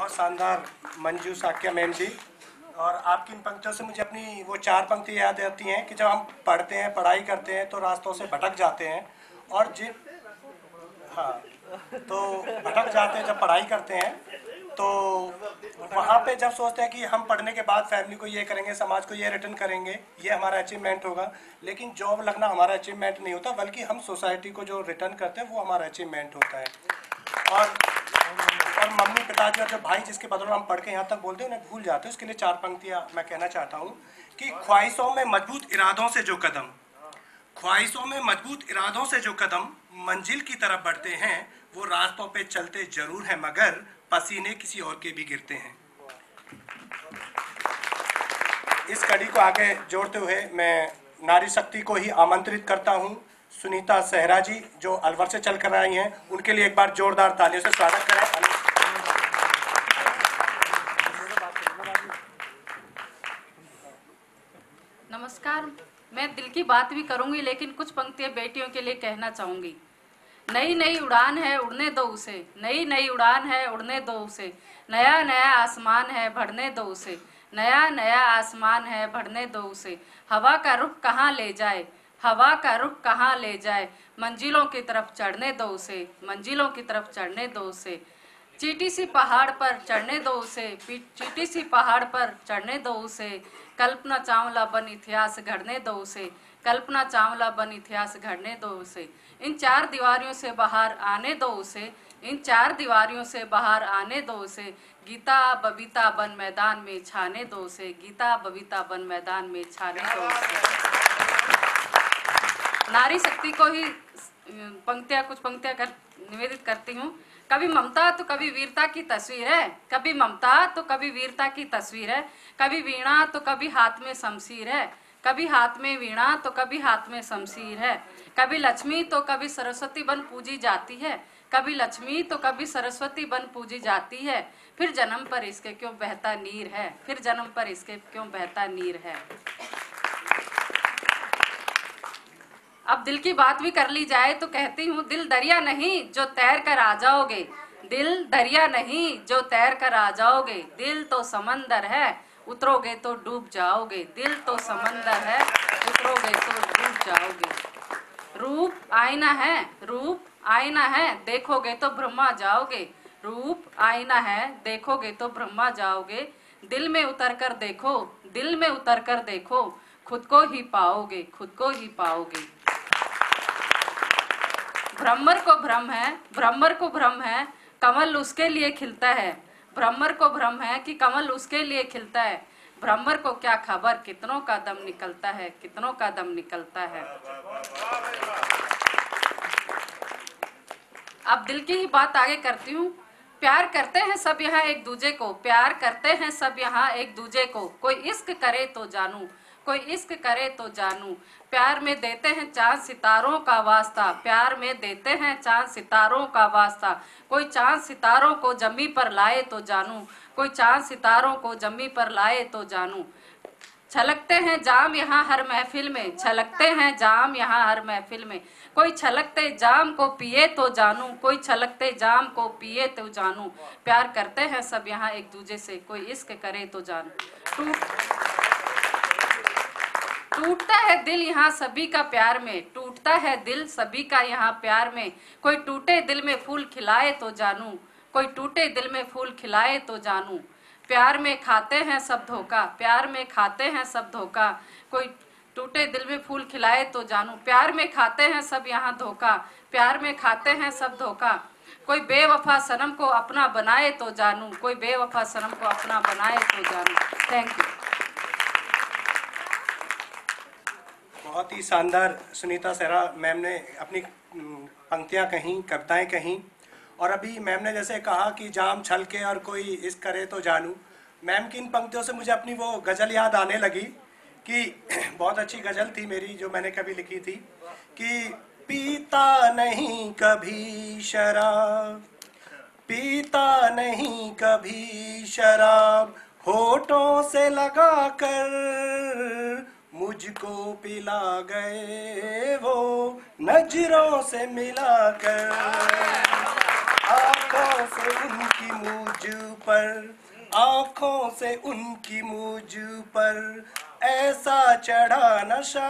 बहुत शानदार मंजू साक्या मैम जी। और आपकी इन पंक्तियों से मुझे अपनी वो 4 पंक्ति याद आती हैं कि जब हम पढ़ते हैं, पढ़ाई करते हैं तो रास्तों से भटक जाते हैं। और जिन हाँ, तो भटक जाते हैं जब पढ़ाई करते हैं, तो वहाँ पे जब सोचते हैं कि हम पढ़ने के बाद फैमिली को ये करेंगे, समाज को ये रिटर्न करेंगे, ये हमारा अचीवमेंट होगा। लेकिन जॉब लगना हमारा अचीवमेंट नहीं होता, बल्कि हम सोसाइटी को जो रिटर्न करते हैं वो हमारा अचीवमेंट होता है। और मम्मी पिताजी और जो भाई जिसके बदौलत हम पढ़ के यहाँ तक बोलते हैं उन्हें भूल जाते हैं। उसके लिए 4 पंक्तियाँ मैं कहना चाहता हूँ कि ख्वाहिशों में मजबूत इरादों से जो कदम, ख्वाहिशों में मजबूत इरादों से जो कदम मंजिल की तरफ बढ़ते हैं, वो रास्तों पे चलते जरूर हैं मगर पसीने किसी और के भी गिरते हैं। इस कड़ी को आगे जोड़ते हुए मैं नारी शक्ति को ही आमंत्रित करता हूँ। सुनीता सहरा जी जो अलवर से चल कर आई हैं, उनके लिए एक बार जोरदार तालियों से स्वागत करें। नमस्कार, मैं दिल की बात भी करूंगी लेकिन कुछ पंक्तियां बेटियों के लिए कहना चाहूंगी। नई नई उड़ान है उड़ने दो उसे, नई नई उड़ान है उड़ने दो उसे, नया नया आसमान है बढ़ने दो उसे, नया नया आसमान है बढ़ने दो उसे। हवा का रुख कहाँ ले जाए, हवा का रुख कहाँ ले जाए, मंजिलों की तरफ चढ़ने दो उसे, मंजिलों की तरफ चढ़ने दो उसे। चीटी सी पहाड़ पर चढ़ने दो उसे, चीटी सी पहाड़ पर चढ़ने दो उसे, कल्पना चावला बन इतिहास गढ़ने दो उसे, कल्पना चावला बन इतिहास गढ़ने दो उसे। इन 4 दीवारियों से बाहर आने दो उसे, इन 4 दीवारियों से बाहर आने दो उसे। गीता बबीता बन मैदान में छाने दो उसे, गीता बबीता बन मैदान में छाने दो उसे। नारी शक्ति को ही कुछ पंक्तियां निवेदित करती हूँ। कभी ममता तो कभी वीरता की तस्वीर है, कभी ममता तो कभी वीरता की तस्वीर है, कभी वीणा तो कभी हाथ में शमशीर है, कभी हाथ में वीणा तो कभी हाथ में शमशीर है। कभी लक्ष्मी तो कभी सरस्वती बन पूजी जाती है, कभी लक्ष्मी तो कभी सरस्वती बन पूजी जाती है। फिर जन्म पर इसके क्यों बहता नीर है, फिर जन्म पर इसके क्यों बहता नीर है। अब दिल की बात भी कर ली जाए तो कहती हूँ, दिल दरिया नहीं जो तैर कर आ जाओगे, दिल दरिया नहीं जो तैर कर आ जाओगे, दिल तो समंदर है उतरोगे तो डूब जाओगे, दिल तो समंदर है उतरोगे तो डूब जाओगे। रूप आईना है, रूप आईना है, देखोगे तो ब्रह्मा जाओगे, रूप आईना है, देखोगे तो ब्रह्मा जाओगे। दिल में उतर कर देखो, दिल में उतर कर देखो, खुद को ही पाओगे, खुद को ही पाओगे। भ्रमर को भ्रम है, भ्रमर को भ्रम है, कमल उसके लिए खिलता है, भ्रमर को भ्रम है कि कमल उसके लिए खिलता है। भ्रमर को क्या खबर कितनों का दम निकलता है, कितनों का दम निकलता है। अब दिल की ही बात आगे करती हूँ। प्यार करते हैं सब यहाँ एक दूजे को, प्यार करते हैं सब यहाँ एक दूजे को, कोई इश्क करे तो जानू, कोई इश्क करे तो जानू। प्यार में देते हैं चांद सितारों का वास्ता, प्यार में देते हैं चांद सितारों का वास्ता, कोई चांद सितारों को जमी पर लाए तो जानू, कोई चांद सितारों को जमी पर लाए तो जानू। छलकते हैं जाम यहाँ हर महफिल में, छलकते हैं जाम यहाँ हर महफिल में, कोई छलकते जाम को पिए तो जानू, कोई छलकते जाम को पिए तो जानू। प्यार करते हैं सब यहाँ एक दूजे से, कोई इश्क करे तो जानू। टूटता है दिल यहाँ सभी का प्यार में, टूटता है दिल सभी का यहाँ प्यार में, कोई टूटे दिल में फूल खिलाए तो जानू, कोई टूटे दिल में फूल खिलाए तो जानू। प्यार में खाते हैं सब धोखा, प्यार में खाते हैं सब धोखा, कोई टूटे दिल में फूल खिलाए तो जानू। प्यार में खाते हैं सब यहाँ धोखा, प्यार में खाते हैं सब धोखा, कोई बेवफा सनम को अपना बनाए तो जानू, कोई बेवफा सनम को अपना बनाए तो जानू। Thank you. बहुत ही शानदार सुनीता सहरा मैम ने अपनी पंक्तियाँ कहीं, कविताएं कहीं। और अभी मैम ने जैसे कहा कि जाम छल के और कोई इश्क करे तो जानू, मैम की इन पंक्तियों से मुझे अपनी वो गज़ल याद आने लगी कि बहुत अच्छी गज़ल थी मेरी जो मैंने कभी लिखी थी कि पीता नहीं कभी शराब, पीता नहीं कभी शराब, होठों से लगा कर मुझको पिला गए वो, नजरों से मिलाकर आंखों से उनकी मुझ मुझ पर, आंखों से उनकी मुझ पर ऐसा चढ़ा नशा,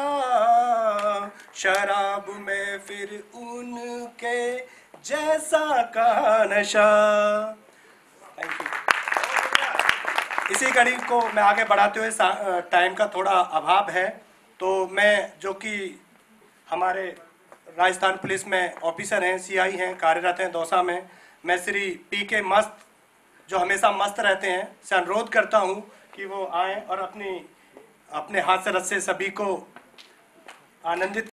शराब में फिर उनके जैसा का नशा। Thank you. इसी कड़ी को मैं आगे बढ़ाते हुए, टाइम का थोड़ा अभाव है, तो मैं जो कि हमारे राजस्थान पुलिस में ऑफिसर हैं, सीआई हैं, कार्यरत हैं दौसा में, मैं श्री पीके मस्त, जो हमेशा मस्त रहते हैं, से अनुरोध करता हूं कि वो आएं और अपने हाथ से रस से सभी को आनंदित